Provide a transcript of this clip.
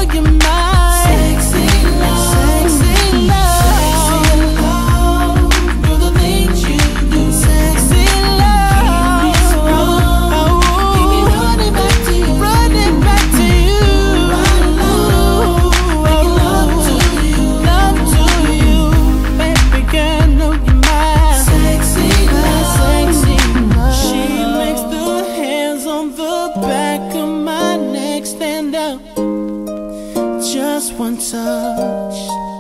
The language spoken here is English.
you're mine. Sexy love, sexy love, you're the things you do. Sexy love, keep me strong, keep me running back to you, running back to you. Right love, making love to you, baby girl, know you're mine. Sexy love, sexy love. She makes the hands on the back of my neck stand up. Just one touch.